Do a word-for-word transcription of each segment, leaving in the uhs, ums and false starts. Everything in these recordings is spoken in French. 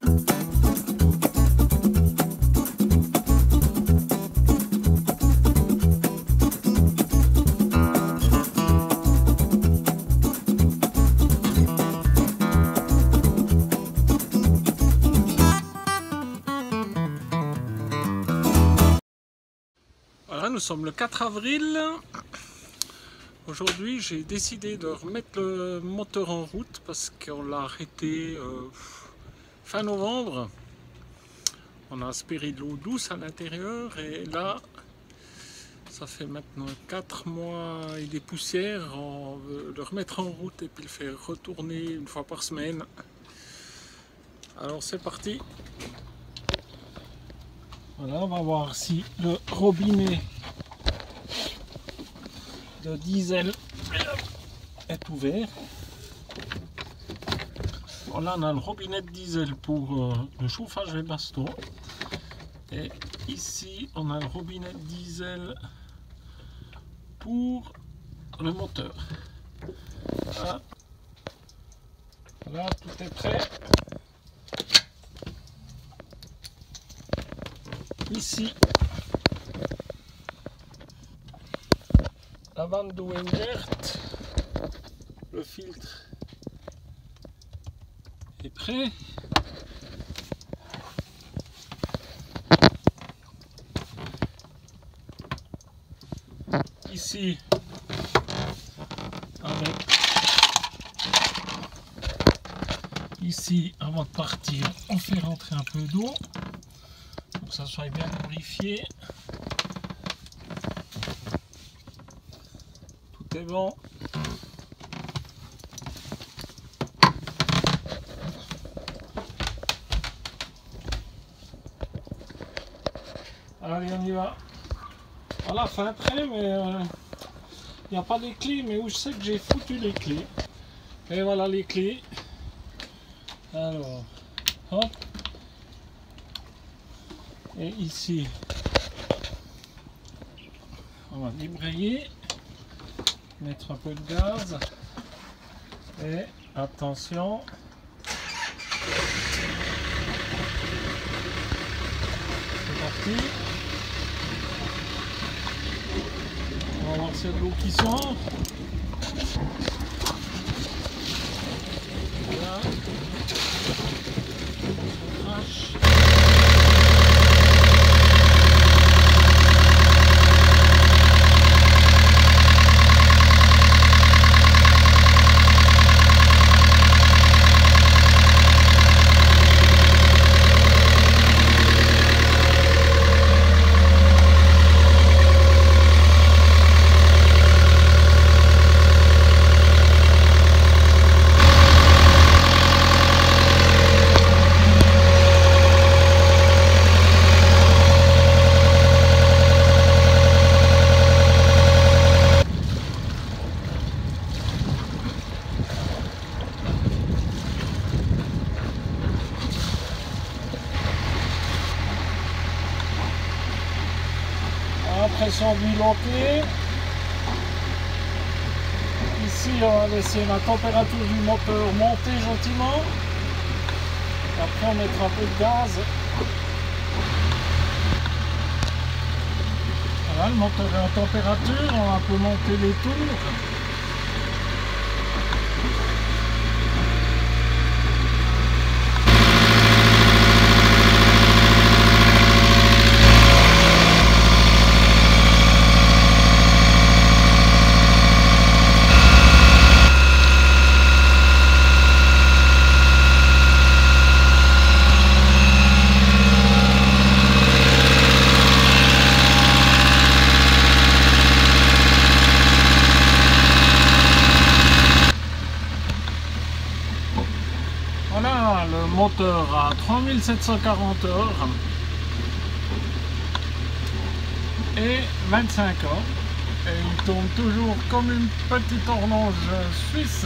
Nous sommes le quatre avril. Aujourd'hui, j'ai décidé de remettre le moteur en route parce qu'on l'a arrêté euh, fin novembre. On a aspiré de l'eau douce à l'intérieur et là, ça fait maintenant quatre mois et des poussières. On veut le remettre en route et puis le faire retourner une fois par semaine. Alors c'est parti. Voilà, on va voir si le robinet de diesel est ouvert. Voilà, on a le robinet de diesel pour euh, le chauffage des bastons. Et ici, on a le robinet de diesel pour le moteur. Voilà, voilà, tout est prêt. Ici, la vanne d'eau est ouverte, le filtre est prêt. Ici, avec ici, avant de partir, on fait rentrer un peu d'eau pour que ça soit bien purifié. Tout est bon. Allez, on y va. Voilà, fin prêt, mais il euh, n'y a pas les clés, mais où je sais que j'ai foutu les clés. Et voilà les clés. Alors, hop. Et ici, on va débrayer, mettre un peu de gaz. Et attention. C'est parti. On va voir s'il y a de l'eau qui sort. Voilà. On crache. Pression d'huile ok. Ici on va laisser la température du moteur monter gentiment. Après on mettra un peu de gaz. Voilà, le moteur est en température, on va un peu monter les tours. Voilà le moteur à trois mille sept cent quarante heures et vingt-cinq ans et il tourne toujours comme une petite horloge suisse.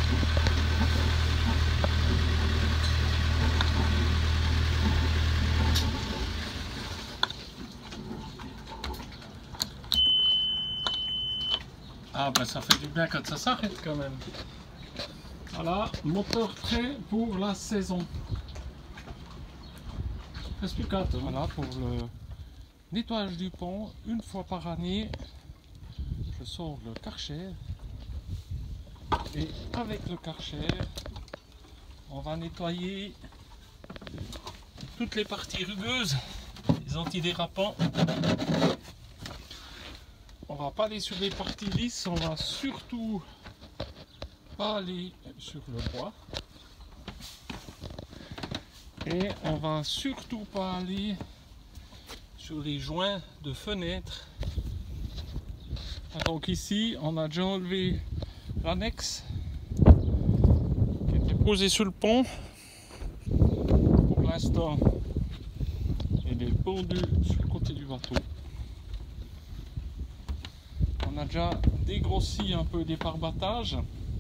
Ah ben ça fait du bien quand ça s'arrête quand même. Voilà, moteur prêt pour la saison. Reste plus qu'à voilà pour le nettoyage du pont. Une fois par année, je sors le Karcher et avec le Karcher, on va nettoyer toutes les parties rugueuses, les antidérapants. On va pas aller sur les parties lisses, on va surtout pas aller sur le bois. Et on va surtout pas aller sur les joints de fenêtres. Donc ici, on a déjà enlevé l'annexe qui était posée sur le pont. Pour l'instant, elle est pendue sur le côté du bateau. On a déjà dégrossi un peu des pare-battages.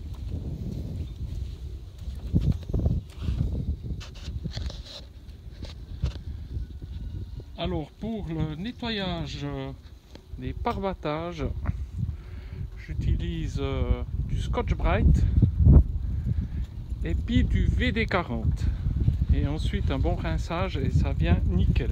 Alors pour le nettoyage des pare-battages, j'utilise euh, du Scotch-Brite et puis du V D quarante. Et ensuite un bon rinçage et ça vient nickel.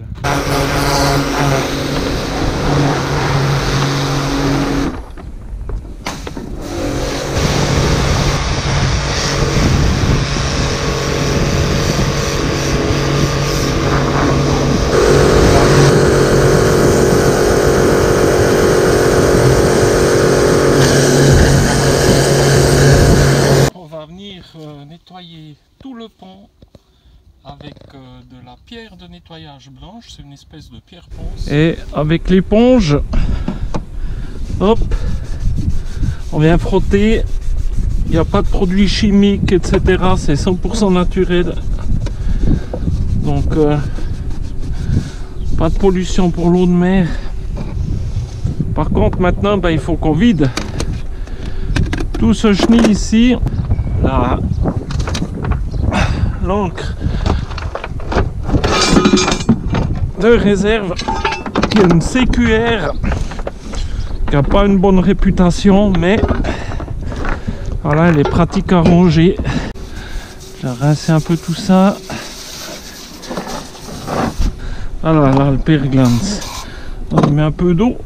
Nettoyer tout le pont avec euh, de la pierre de nettoyage blanche, c'est une espèce de pierre ponce. Et avec l'éponge, hop, on vient frotter. Il n'y a pas de produits chimiques, et cetera. C'est cent pour cent naturel. Donc, euh, pas de pollution pour l'eau de mer. Par contre, maintenant, ben, il faut qu'on vide tout ce chenil ici. Là, l'encre de réserve qui est une C Q R qui n'a pas une bonne réputation, mais voilà, elle est pratique à ranger. J'ai rincé un peu tout ça. Voilà, là le perglance, on y met un peu d'eau.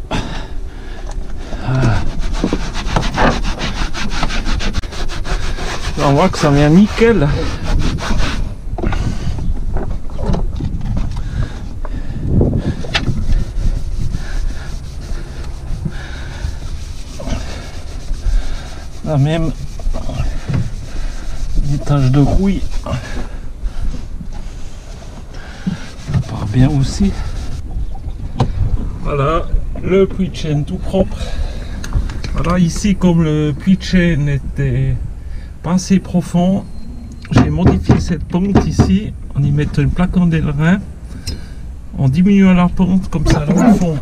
On voit que ça vient nickel. Là même des taches de rouille. Ça part bien aussi. Voilà le puits de chêne tout propre. Voilà, ici comme le puits de chêne était pas assez profond, j'ai modifié cette pente ici en y mettant une plaque en délerin, en diminuant la pente comme ça là au fond.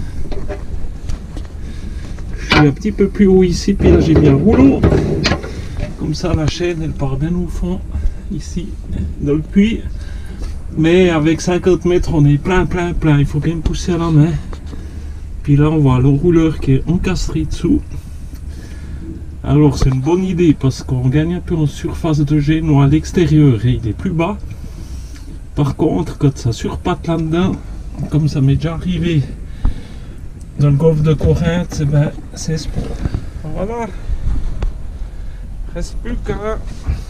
Je suis un petit peu plus haut ici, puis là j'ai mis un rouleau, comme ça la chaîne elle part bien au fond ici dans le puits, mais avec cinquante mètres on est plein plein plein, il faut bien me pousser à la main. Puis là on voit le rouleur qui est encastré dessous. Alors c'est une bonne idée parce qu'on gagne un peu en surface de jet à l'extérieur et il est plus bas. Par contre, quand ça surpatte là-dedans, comme ça m'est déjà arrivé dans le golfe de Corinthe, ben, c'est sport. Voilà. Reste plus qu'à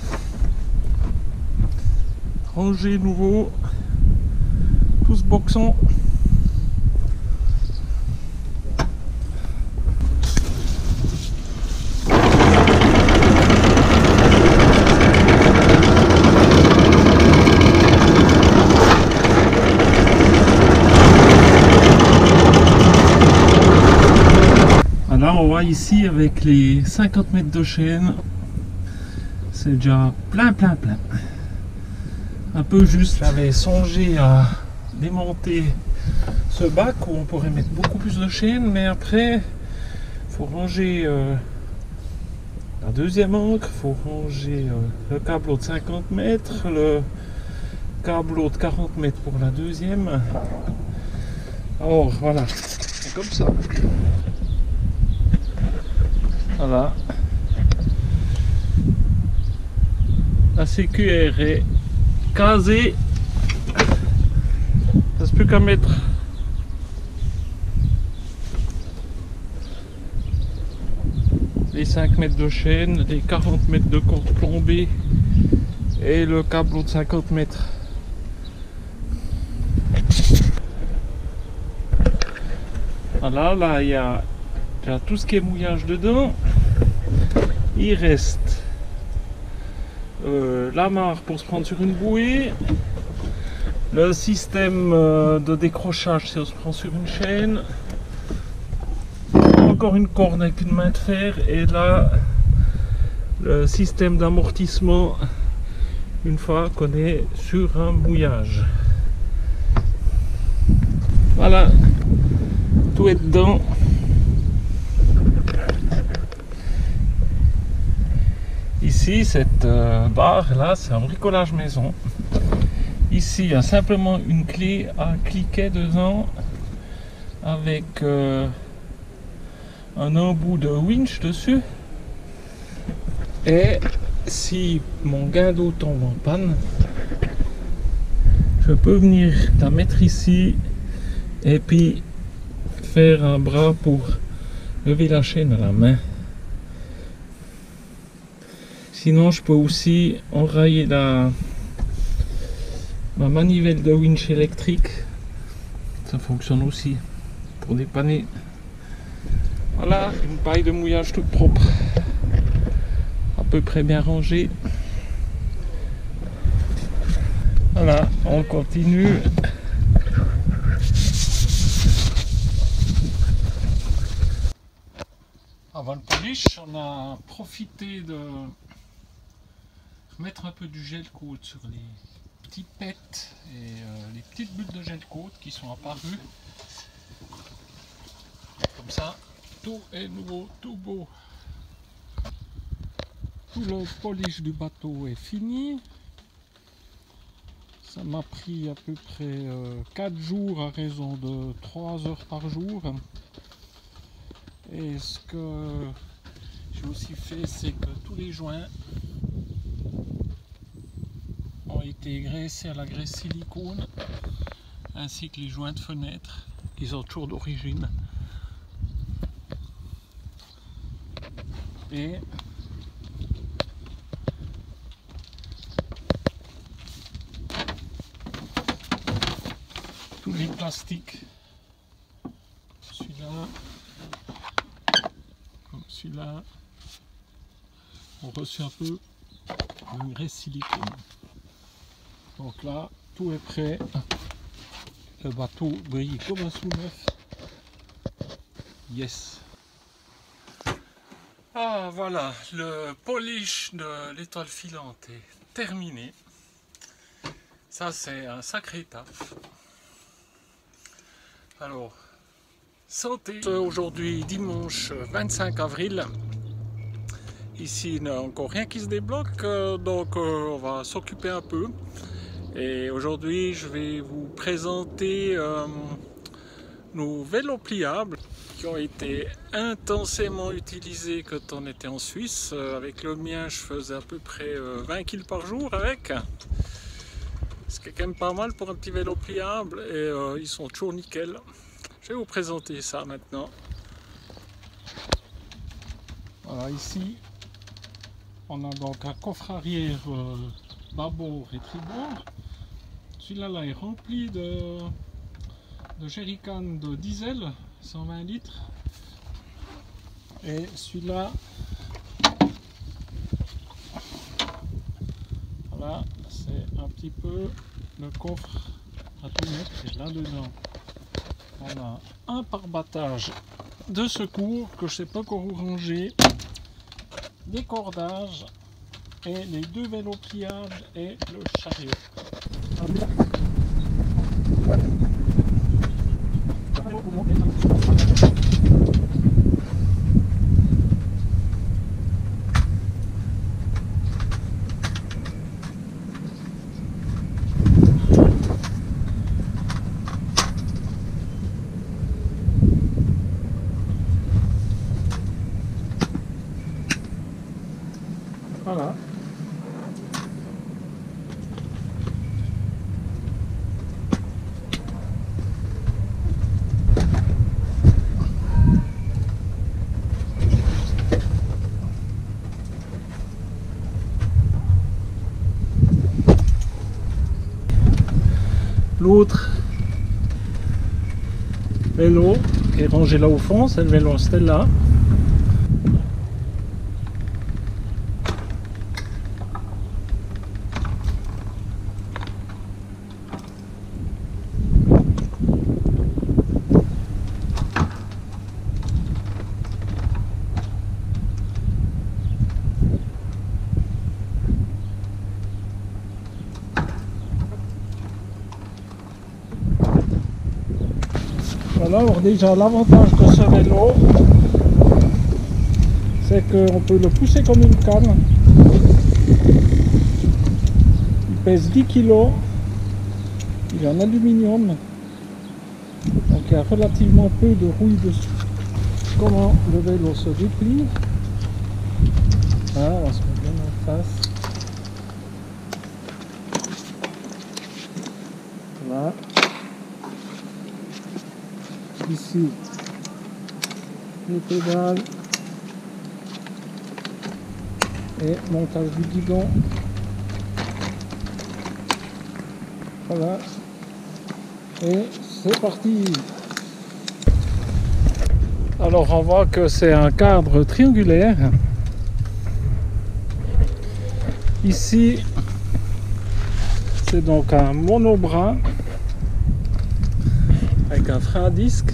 ranger nouveau tout ce boxon. Là on voit ici avec les cinquante mètres de chaîne, c'est déjà plein plein plein. Un peu juste, j'avais songé à démonter ce bac où on pourrait mettre beaucoup plus de chaîne, mais après il faut ranger euh, la deuxième ancre, il faut ranger euh, le câble de cinquante mètres, le câble de quarante mètres pour la deuxième. Alors voilà, c'est comme ça. Voilà, la C Q R est casée. plus qu'à mettre les cinq mètres de chaîne, les quarante mètres de corde plombée et le câble de cinquante mètres. Voilà, là il y a, il y a tout ce qui est mouillage dedans. Il reste euh, l'amarre pour se prendre sur une bouée, le système euh, de décrochage si on se prend sur une chaîne, encore une corde avec une main de fer, et là le système d'amortissement une fois qu'on est sur un mouillage. Voilà, tout est dedans. Ici, cette euh, barre là, c'est un bricolage maison. Ici, il y a simplement une clé à cliquer dedans avec euh, un embout de winch dessus. Et si mon gain d'eau tombe en panne, je peux venir la mettre ici et puis faire un bras pour lever la chaîne à la main. Sinon, je peux aussi enrailler la ma manivelle de winch électrique. Ça fonctionne aussi pour dépanner. Voilà, une paille de mouillage toute propre, à peu près bien rangée. Voilà, on continue. Avant le polish, on a profité de mettre un peu du gel coat sur les petits pets et euh, les petites bulles de gel coat qui sont apparues. Comme ça, tout est nouveau, tout beau. Tout le polish du bateau est fini. Ça m'a pris à peu près euh, quatre jours à raison de trois heures par jour. Et ce que j'ai aussi fait, c'est que tous les joints ont été graissés à la graisse silicone, ainsi que les joints de fenêtre, qui sont toujours d'origine. Et tous les plastiques, celui-là, comme celui-là, ont reçu un peu de graisse silicone. Donc là, tout est prêt. Le bateau brille comme un sous-neuf. Yes. Ah voilà, le polish de l'étoile filante est terminé. Ça c'est un sacré taf. Alors, santé. Aujourd'hui dimanche vingt-cinq avril. Ici il n'y a encore rien qui se débloque, donc euh, on va s'occuper un peu. Et aujourd'hui je vais vous présenter euh, nos vélos pliables qui ont été intensément utilisés quand on était en Suisse. Avec le mien, je faisais à peu près vingt kilos par jour avec. Ce qui est quand même pas mal pour un petit vélo pliable, et euh, ils sont toujours nickel. Je vais vous présenter ça maintenant. Voilà, ici, on a donc un coffre arrière euh, bâbord et tribord. Celui-là là est rempli de, de jerrycan de diesel, cent vingt litres. Et celui-là, voilà, c'est un petit peu le coffre à tout mettre. Et là-dedans, on a un pare-battage de secours que je ne sais pas encore où ranger, des cordages et les deux vélos pliables et le chariot. Voilà. L'autre vélo est rangé là au fond, c'est le vélo Stella. Voilà, alors déjà l'avantage de ce vélo, c'est qu'on peut le pousser comme une canne. Il pèse dix kilos, il est en aluminium, donc il y a relativement peu de rouille dessus. Comment le vélo se déplie? Voilà, on va se mettre bien en face. Voilà. Ici, les pédales et montage du guidon. Voilà, et c'est parti. Alors on voit que c'est un cadre triangulaire. Ici, c'est donc un monobras avec un frein à disque.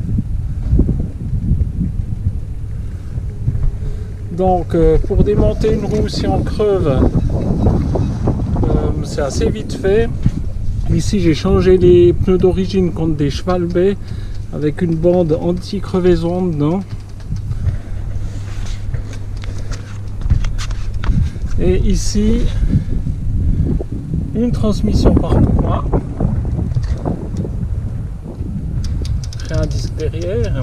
Donc euh, pour démonter une roue, si on creve, euh, c'est assez vite fait. Ici j'ai changé les pneus d'origine contre des Schwalbe avec une bande anti-crevaison dedans. Et ici une transmission par mois. Un disque derrière.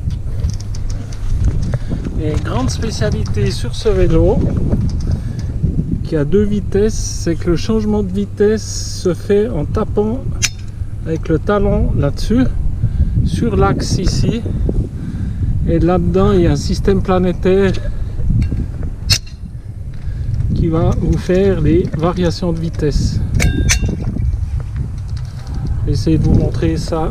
Et grande spécialité sur ce vélo qui a deux vitesses, c'est que le changement de vitesse se fait en tapant avec le talon là-dessus sur l'axe ici, et là-dedans il y a un système planétaire qui va vous faire les variations de vitesse. J'essaie de vous montrer ça.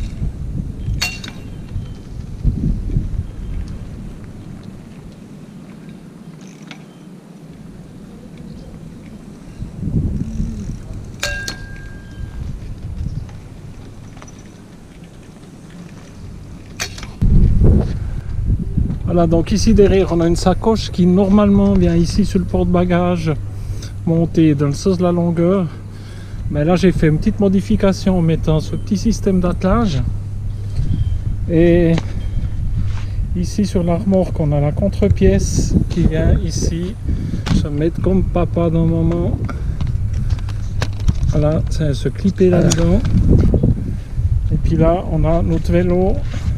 Voilà, donc ici derrière on a une sacoche qui normalement vient ici sur le porte-bagages, montée dans le sens de la longueur. Mais là j'ai fait une petite modification en mettant ce petit système d'attelage. Et ici sur l'armorque on a la contre-pièce qui vient ici se mettre comme papa d'un moment. Voilà, ça va se clipper là-dedans. Et puis là on a notre vélo.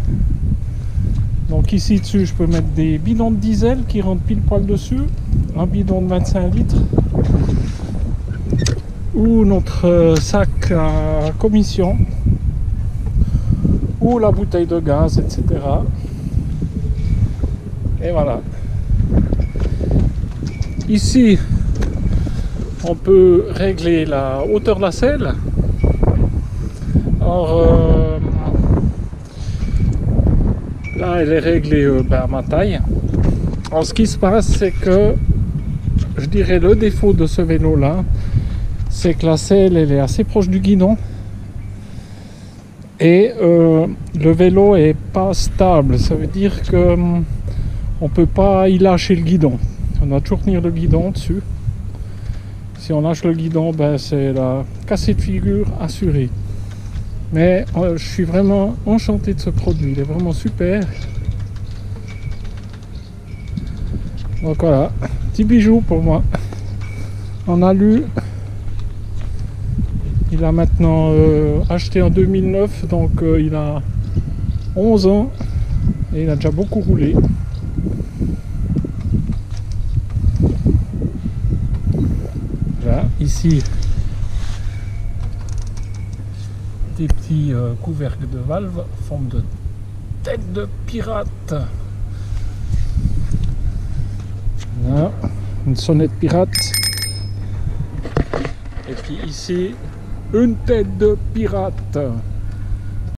Donc ici dessus je peux mettre des bidons de diesel qui rentrent pile poil dessus, un bidon de vingt-cinq litres ou notre sac à commission ou la bouteille de gaz, et cetera. Et voilà. Ici on peut régler la hauteur de la selle. Alors euh, là, elle est réglée euh, ben, à ma taille. Alors, ce qui se passe, c'est que je dirais le défaut de ce vélo-là, c'est que la selle, elle est assez proche du guidon. Et euh, le vélo est pas stable. Ça veut dire que hum, on peut pas y lâcher le guidon. On doit toujours tenir le guidon dessus. Si on lâche le guidon, ben, c'est la cassée de figure assurée. Mais euh, je suis vraiment enchanté de ce produit, il est vraiment super. Donc voilà, petit bijou pour moi. En alu. Il a maintenant euh, acheté en deux mille neuf, donc euh, il a onze ans et il a déjà beaucoup roulé. Voilà, ici des petits euh, couvercles de valve en forme de tête de pirate. Voilà, une sonnette pirate. Et puis ici Une tête de pirate.